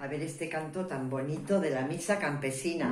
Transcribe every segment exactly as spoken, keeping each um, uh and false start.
a ver este canto tan bonito de la misa campesina.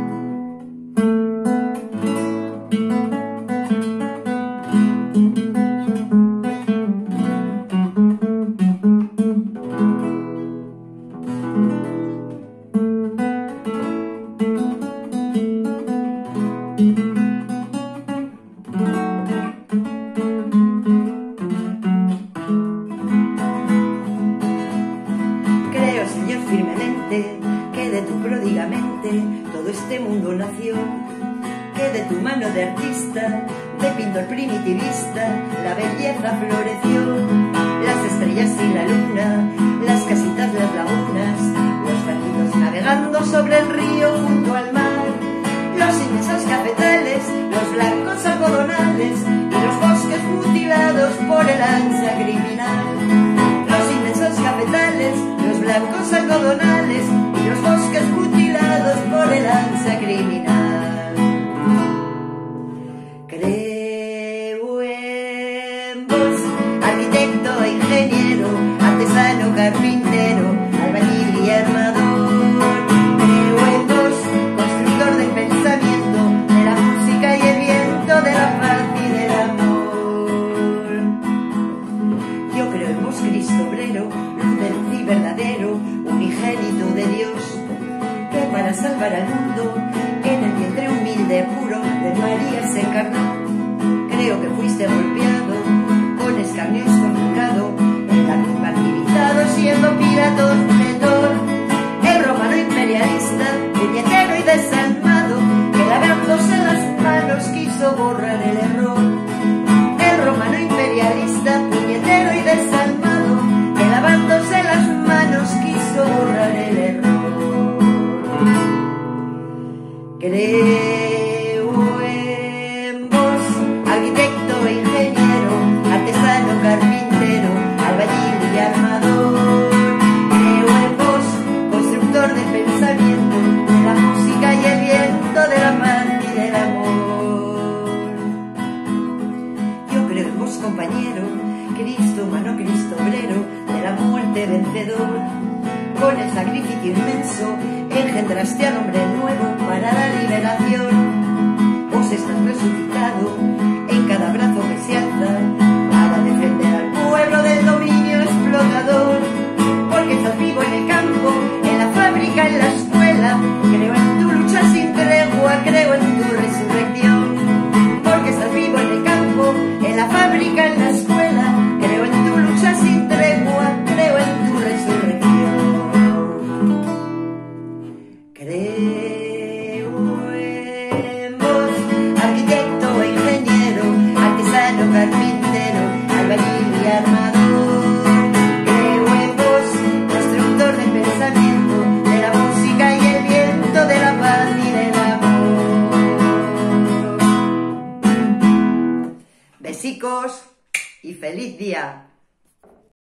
Creo, Señor, firmemente que de tu pródigamente todo este mundo nació, que de tu mano de artista, de pintor primitivista, la belleza floreció. Las estrellas y la luna, las casitas, las lagunas, los barquitos navegando sobre el río junto al mar, los inmensos cafetales, los blancos algodonales y los bosques mutilados por el ansia criminal. Los inmensos cafetales, los blancos algodonales y los bosques mutilados por el ansia criminal. Creo en vos, arquitecto, ingeniero, artesano, carpintero, albañil y armador. Creo en vos, constructor del pensamiento, de la música y el viento, de la paz y del amor. Yo creo en vos, Cristo obrero, luz del y verdadero, unigénito de Dios, que para salvar al mundo en el vientre humilde puro de María se encarnó. Creo que fuiste golpeado, con escarnios torturado, en la cruz martirizado, siendo Pilatos pretor, el romano imperialista, puñetero y desalmado, que lavándose las manos quiso borrar el error. El romano imperialista, puñetero y desalmado, que lavándose las manos quiso borrar el error. Creo en vos, arquitecto, ingeniero, artesano, carpintero, albañil y armador. Creo en vos, constructor del pensamiento, de la música y el viento, de la paz y del amor. Yo creo en vos, compañero, Cristo humano, Cristo obrero, de la muerte vencedor. Con el sacrificio inmenso engendraste al hombre nuevo para la liberación. Vos estás resucitado en cada brazo que se alza para defender al pueblo del dominio explotador. Porque estás vivo en el campo, en la fábrica, en la escuela. Creo en tu lucha sin tregua, creo en tu resurrección. Porque estás vivo en el campo, en la fábrica, en la escuela. Creo en tu lucha sin tregua, creo en tu resurrección. Creo en vos, arquitecto, ingeniero, artesano, carpintero, albañil y armador. Creo en vos, constructor del pensamiento, de la música y el viento, de la paz y del amor. Besicos y feliz día.